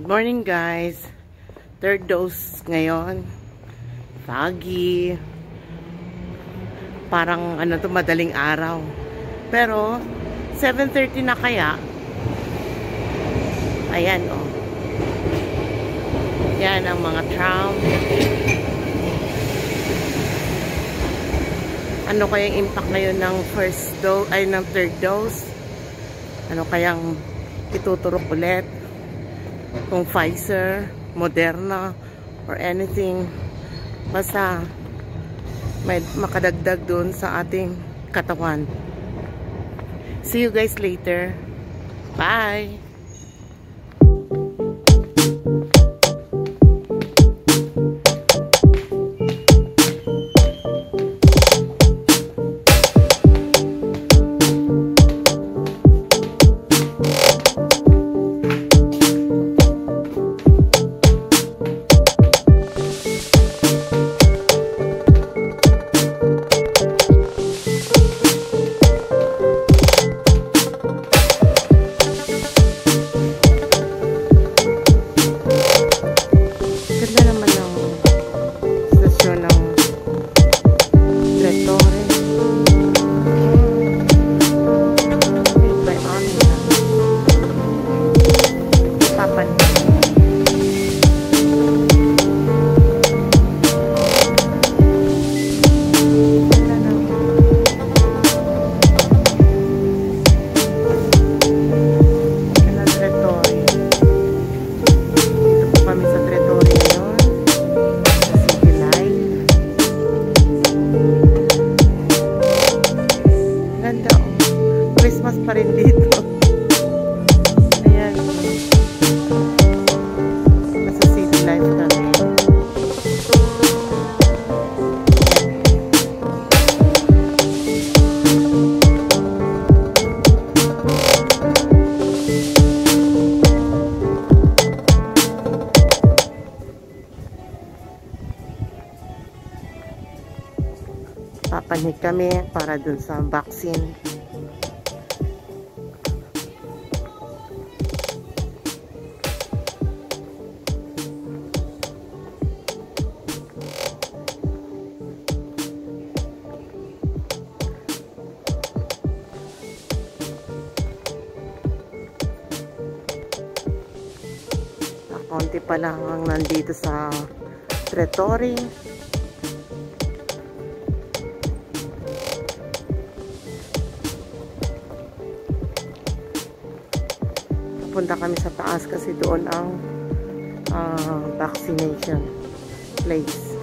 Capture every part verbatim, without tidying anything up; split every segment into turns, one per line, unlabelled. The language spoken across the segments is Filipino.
Good morning guys. Third dose ngayon. Foggy. Parang ano to, madaling araw. Pero seven thirty na kaya. Ayan oh. Yan ang mga tram. Ano kayang impact ngayon ng first dose ay ng third dose? Ano kayang ituturok ulit? Kung Pfizer, Moderna, or anything, basta may makadagdag dun sa ating katawan. See you guys later. Bye! Ganda naman ng stasyon ng Tretorri. By Milan. Papan. Ganda ng ganda Tretorri. Dito po kami sa Tretorri. Christmas pa rin dito. Ayan. Nasa city life kami. Papanik kami para dun sa vaccine. Konti pa lang ang nandito sa Tretorri. Pupunta kami sa taas kasi doon ang uh, vaccination place.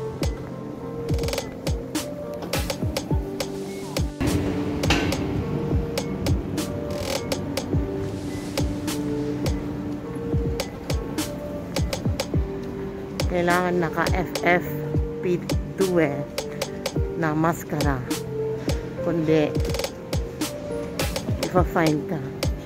Kailangan naka F F P two eh, na maskara. Kundi ipa-fine ka.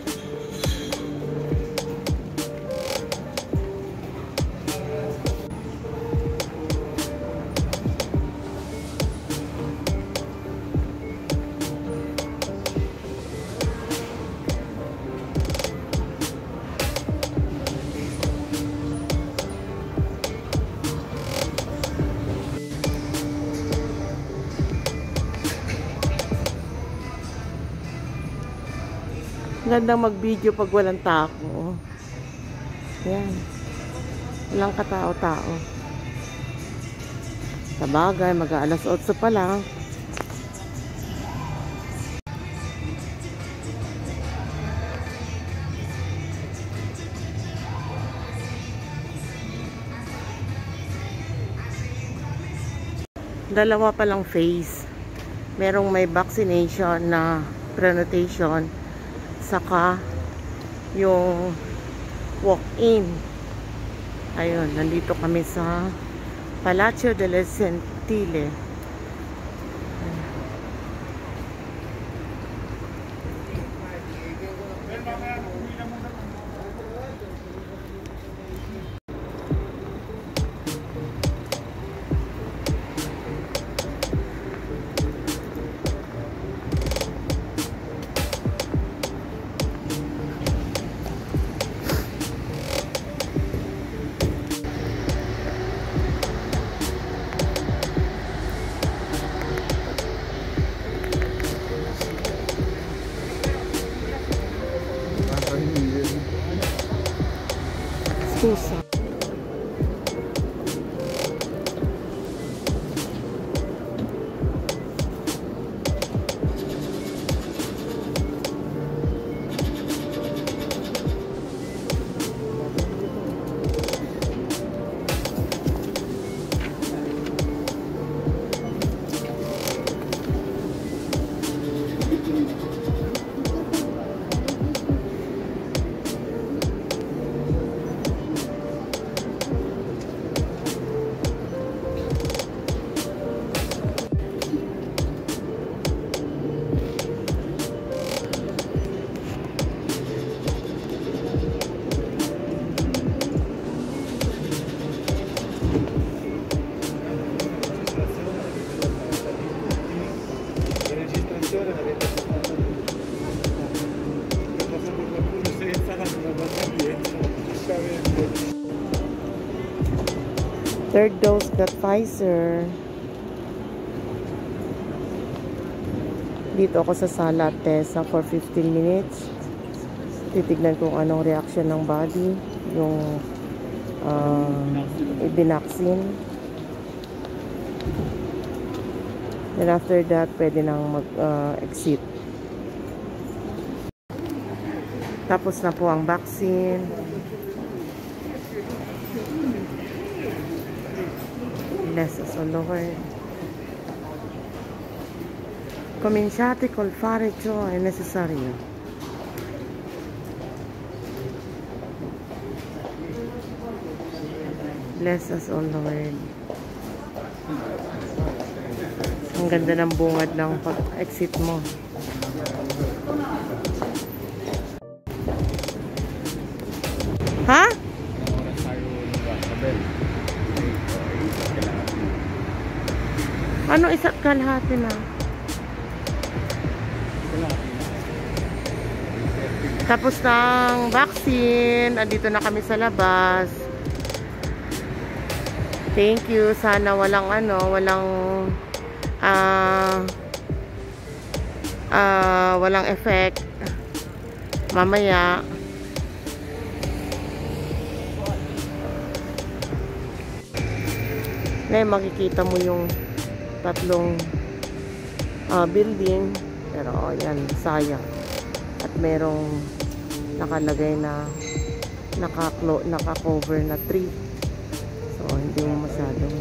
Gandang mag-video pag walang tao. Yan. Walang katao-tao. Sabagay, mag-aalas otso pa lang. Dalawa pa lang phase. Merong may vaccination na pre-notation, saka yung walk-in. Ayun, nandito kami sa Palacio delle Sentille. Tusa. Third dose got Pfizer. Dito ako sa sala at Tessa for fifteen minutes. Titignan kung anong reaction ng body yung uh, ibinaksin. Then after that, pwede nang mag-exit. Uh, Tapos na po ang vaccine. Bless us, O Lord. Cominciate col fare ciò è necessario. Bless us, O Lord. Ang ganda ng bungad ng pag-exit mo. Ha? Ano isa't kalahati na? Tapos ng vaccine, andito na kami sa labas. Thank you. Sana walang ano, walang ah uh, uh, walang effect mamaya. Ngayon makikita mo yung tatlong uh, building, pero yan, sayang. At merong nakalagay na naka-cover naka na tree, so hindi mo masyadong.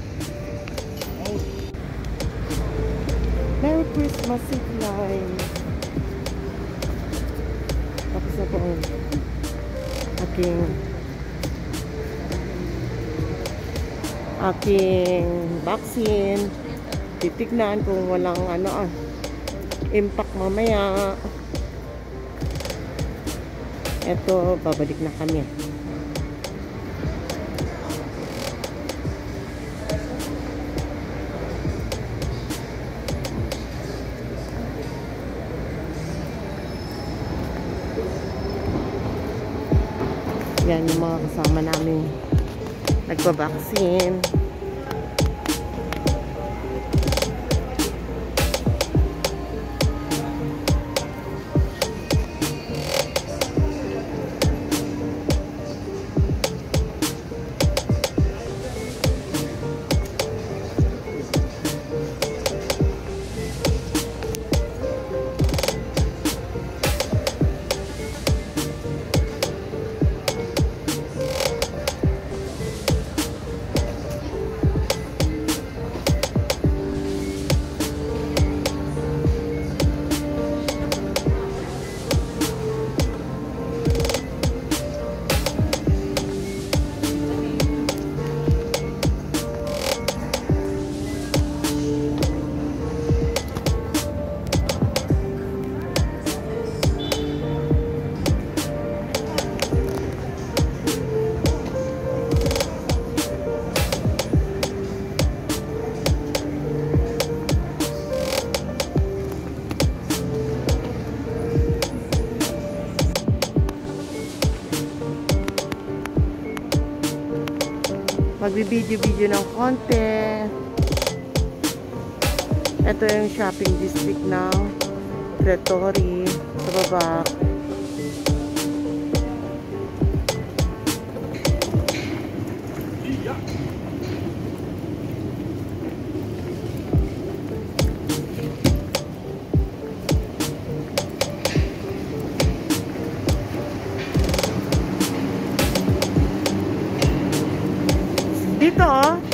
Merry Christmas, Milan. Tapos na po ang aking aking vaccine. Titignan kung walang ano ah, impact mamaya. Eto, babalik na kami. Yan yung mga kasama namin nagpa-vaccine. Magbibideo-video ng konti. Ito yung shopping district ng Tretorri sa baba. Dito oh.